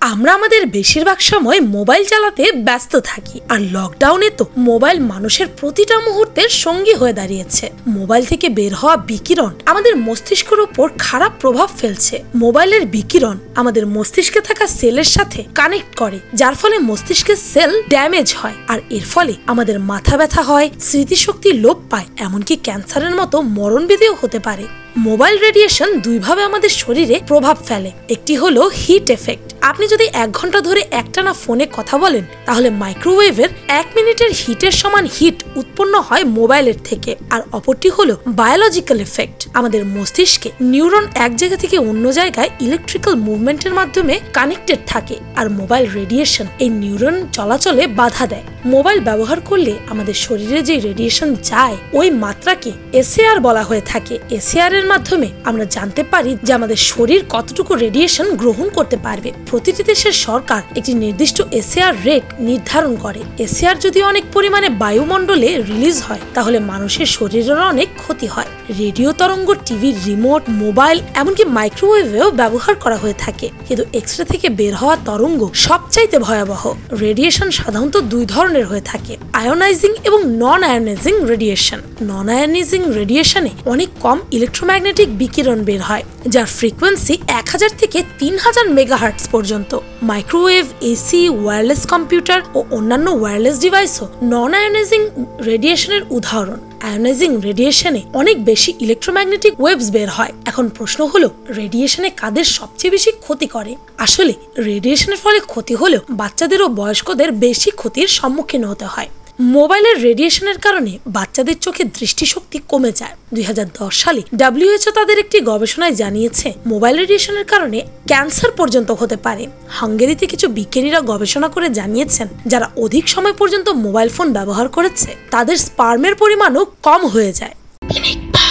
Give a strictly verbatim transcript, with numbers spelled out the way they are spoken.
আমরা আমাদের বেশিরভাগ সময় মোবাইল চালাতে ব্যস্ত থাকি, আর লকডাউনে তো মোবাইল মানুষের প্রতিটা মুহূর্তের সঙ্গী হয়ে দাঁড়িয়েছে। মোবাইল থেকে বের হওয়া বিকিরণ আমাদের মস্তিষ্কের উপর খারাপ প্রভাব ফেলছে। মোবাইলের বিকিরণ আমাদের মস্তিষ্কে থাকা সেলের সাথে কানেক্ট করে, যার ফলে মস্তিষ্কের সেল ড্যামেজ হয়, আর এর ফলে আমাদের মাথা ব্যথা হয়, স্মৃতিশক্তি লোপ পায়, এমনকি ক্যান্সারের মতো মরণব্যাধিও হতে পারে। মোবাইল রেডিয়েশন দুইভাবে আমাদের শরীরে প্রভাব ফেলে। একটি হলো হিট এফেক্ট। আপনি যদি এক ঘন্টা ধরে একটানা ফোনে কথা বলেন, তাহলে মাইক্রোওয়েভের এক মিনিটের হিটের সমান হিট উৎপন্ন হয় মোবাইলের থেকে। আর অপরটি হলো বায়োলজিক্যাল এফেক্ট। আমাদের মস্তিষ্কে নিউরন এক জায়গা থেকে অন্য জায়গায় ইলেকট্রিক্যাল মুভমেন্টের মাধ্যমে কানেক্টেড থাকে, আর মোবাইল রেডিয়েশন এই নিউরন চলাচলে বাধা দেয়। মোবাইল ব্যবহার করলে আমাদের শরীরে যে রেডিয়েশন যায়, ওই মাত্রাকে এসএআর বলা হয়ে থাকে। এসএআর এর মাধ্যমে আমরা জানতে পারি যে আমাদের শরীর কতটুকু রেডিয়েশন গ্রহণ করতে পারবে। প্রতিটি দেশের সরকার একটি নির্দিষ্ট এসএআর রেট নির্ধারণ করে। এসএআর যদি অনেক পরিমাণে বায়ুমণ্ডলে রিলিজ হয়, তাহলে মানুষের শরীরের অনেক ক্ষতি হয়। রেডিও তরঙ্গ টিভির রিমোট, মোবাইল, এমনকি মাইক্রোওয়েভেও ব্যবহার করা হয়ে থাকে। কিন্তু এক্সরে থেকে বের হওয়া তরঙ্গ সবচাইতে ভয়াবহ। রেডিয়েশন সাধারণত দুই ধরনের হয়ে থাকে, আয়োনাইজিং এবং non ionising radiation. Non ionising রেডিয়েশনে অনেক কম ইলেকট্রোম্যাগনেটিক বিকিরণ বের হয়, যার ফ্রিকোয়েন্সি এক হাজার থেকে তিন হাজার মেগাহার্টজ পর্যন্ত। মাইক্রোওয়েভ, এসি, ওয়্যারলেস কম্পিউটার ও অন্যান্য ওয়্যারলেস ডিভাইসও নন আয়োনাইজিং রেডিয়েশনের উদাহরণ। আয়োনাইজিং রেডিয়েশনে অনেক বেশি ইলেকট্রোম্যাগনেটিক ওয়েভস বের হয়। এখন প্রশ্ন হলো, রেডিয়েশনে কাদের সবচেয়ে বেশি ক্ষতি করে? আসলে রেডিয়েশনের ফলে ক্ষতি হলেও বাচ্চাদের ও বয়স্কদের বেশি ক্ষতির সম্মুখীন হতে হয়। মোবাইলের রেডিয়েশনের কারণে বাচ্চাদের চোখে দৃষ্টিশক্তি কমে যায়। দুই হাজার দশ সালে ডাব্লিউএইচও তাদের একটি গবেষণায় জানিয়েছে, মোবাইল রেডিয়েশনের কারণে ক্যান্সার পর্যন্ত হতে পারে। হাঙ্গেরিতে কিছু বিজ্ঞানীরা গবেষণা করে জানিয়েছেন, যারা অধিক সময় পর্যন্ত মোবাইল ফোন ব্যবহার করেছে, তাদের স্পার্মের পরিমাণও কম হয়ে যায়।